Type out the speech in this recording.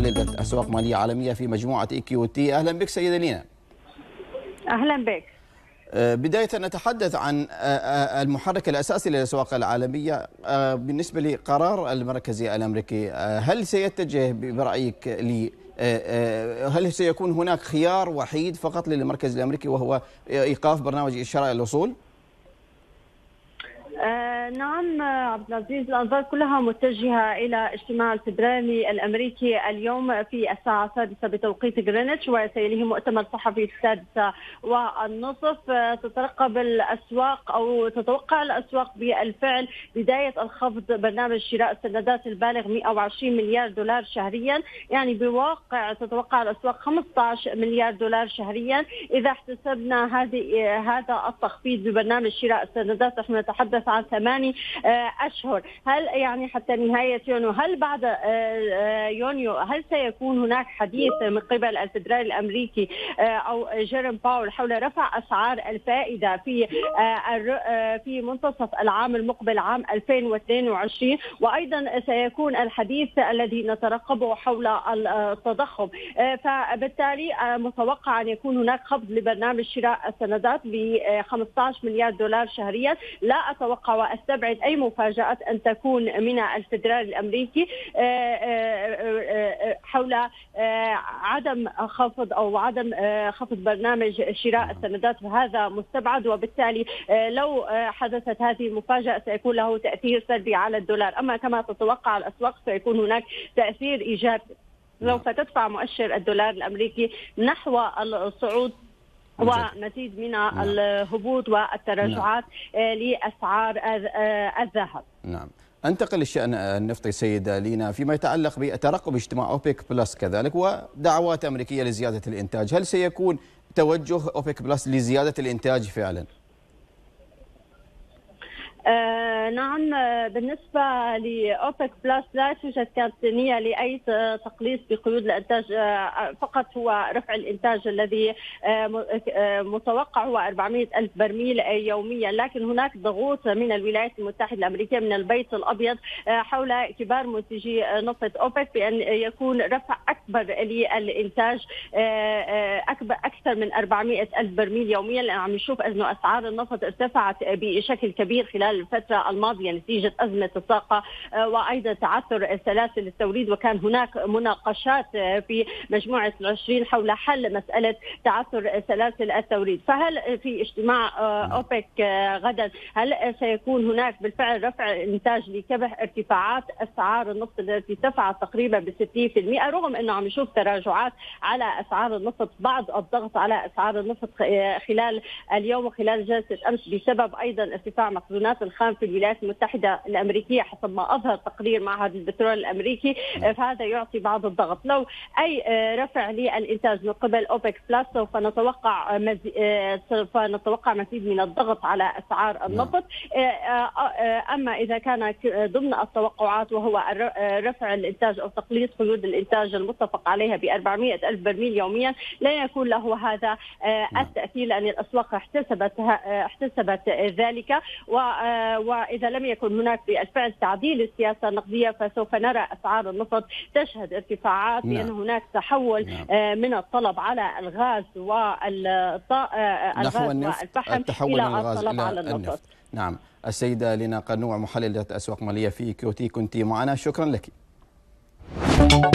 محللة أسواق مالية عالمية في مجموعة EQT. أهلا بك سيدة لينا. أهلا بك. بداية نتحدث عن المحرك الأساسي للأسواق العالمية بالنسبة لقرار المركزي الأمريكي. هل سيتجه برأيك هل سيكون هناك خيار وحيد فقط للمركز الأمريكي وهو إيقاف برنامج شراء الأصول؟ نعم عبد العزيز، الأنظار كلها متجهة إلى اجتماع الفدرالي الأمريكي اليوم في الساعة 6 بتوقيت غرينتش، وسيليه مؤتمر صحفي في 6:30. تترقب الأسواق أو تتوقع الأسواق بالفعل بداية الخفض برنامج شراء السندات البالغ 120 مليار دولار شهريا، يعني بواقع تتوقع الأسواق 15 مليار دولار شهريا. إذا احتسبنا هذا التخفيض ببرنامج شراء السندات نحن نتحدث عن 8 أشهر. هل يعني حتى نهاية يونيو، هل بعد يونيو هل سيكون هناك حديث من قبل الفدرالي الأمريكي أو جيروم باول حول رفع أسعار الفائدة في منتصف العام المقبل عام 2022؟ وأيضا سيكون الحديث الذي نترقبه حول التضخم. فبالتالي متوقع أن يكون هناك خفض لبرنامج شراء السندات ب 15 مليار دولار شهريا. لا أتوقع واستبعد اي مفاجات ان تكون من الفدرالي الامريكي حول عدم خفض او عدم خفض برنامج شراء السندات، فهذا مستبعد. وبالتالي لو حدثت هذه المفاجاه سيكون له تاثير سلبي على الدولار. اما كما تتوقع الاسواق سيكون هناك تاثير ايجابي سوف تدفع مؤشر الدولار الامريكي نحو الصعود ومزيد من الهبوط والتراجعات لأسعار الذهب. نعم. انتقل للشأن النفطي سيدة لينا فيما يتعلق بترقب اجتماع أوبك بلس كذلك ودعوات أمريكية لزيادة الإنتاج. هل سيكون توجه أوبك بلس لزيادة الإنتاج فعلا؟ نعم، بالنسبة لأوبك بلس لا توجد كانت نية لأي تقليص بقيود الإنتاج، فقط هو رفع الإنتاج الذي متوقع هو 400 ألف برميل يوميا. لكن هناك ضغوط من الولايات المتحدة الأمريكية من البيت الأبيض حول كبار منتجي نفط أوبك بأن يكون رفع أكبر للإنتاج أكثر من 400 ألف برميل يوميا، لأن عم نشوف أنه أسعار النفط ارتفعت بشكل كبير خلال الفترة الماضية نتيجة أزمة الطاقة وأيضا تعثر سلاسل التوريد. وكان هناك مناقشات في مجموعة ال20 حول حل مسألة تعثر سلاسل التوريد. فهل في اجتماع أوبك غدا هل سيكون هناك بالفعل رفع الإنتاج لكبح ارتفاعات أسعار النفط التي ارتفعت تقريبا ب60%، رغم أنه عم نشوف تراجعات على أسعار النفط، بعض الضغط على أسعار النفط خلال اليوم وخلال جلسة أمس بسبب أيضا ارتفاع مخزونات الخام في الولايات المتحدة الأمريكية حسب ما أظهر تقرير معهد البترول الأمريكي. فهذا يعطي بعض الضغط. لو أي رفع للإنتاج من قبل أوبك بلس سوف نتوقع مزيد من الضغط على أسعار النفط. أما إذا كان ضمن التوقعات وهو رفع الإنتاج أو تقليص قيود الإنتاج المتفق عليها ب 400 ألف برميل يوميا لن يكون له هذا التأثير، لأن الأسواق احتسبت ذلك. وإذا لم يكن هناك بالفعل تعديل السياسة النقدية فسوف نرى أسعار النفط تشهد ارتفاعات، لأن هناك تحول من الطلب على الغاز والفحم إلى الطلب على النفط. نعم. السيدة لينا قنوع محللة أسواق مالية في EQT كنت معنا، شكرا لك.